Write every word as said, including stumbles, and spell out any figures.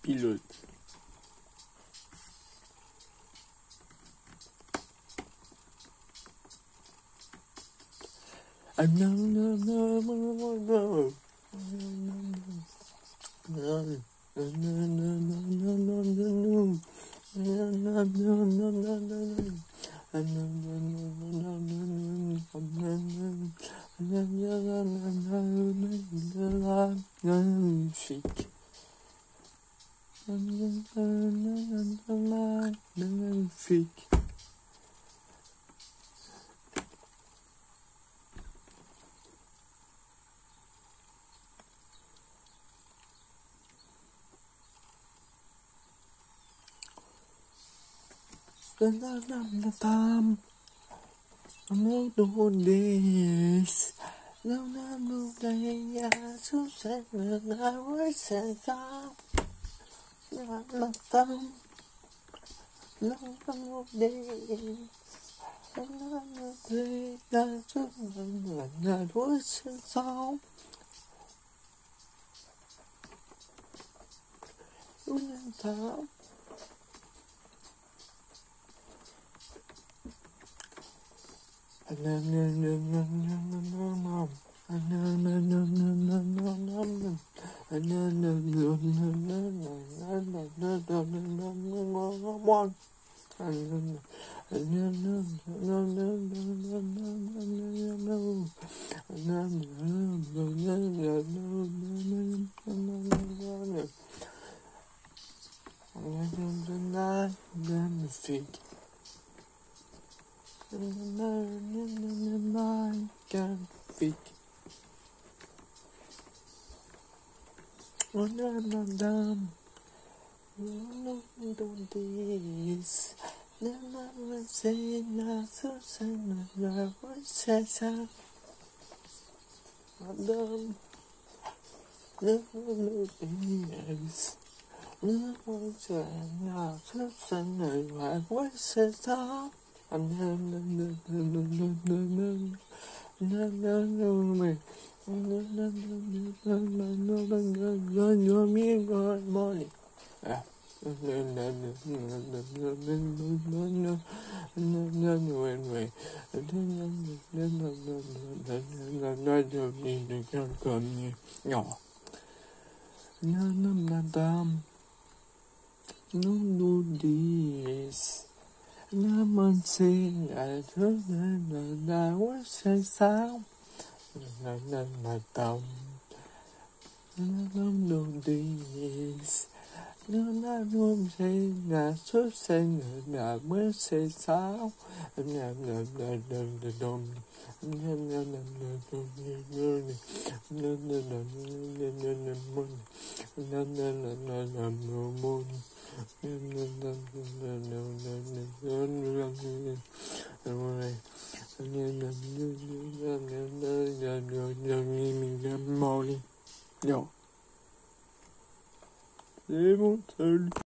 pilote. Ah non, non, non, non, non, non. Magnifique. Magnifique. Tam no no days no no no days so sad I was sad no tam no no days no no days so I was sad no tam no no no no no no no no no no no no no no no no no no no magnifique. Magnifique. Oh no no no no no this no no say no so say no no say so no no no this no no say no so say no I say so no no no no no no no no no no me no no no no no no no no me good morning. Ah. No no no no no no no no no no no anyway. No no no no no no no no need to come nhỏ. No no no damn. No no this. No one saying I don't know I was say sound. No no no damn. No no no this. No no no saying I should say I will say sound. No no no no no no. No no no no no no no no no no no no no Yo. C'est bon, salut.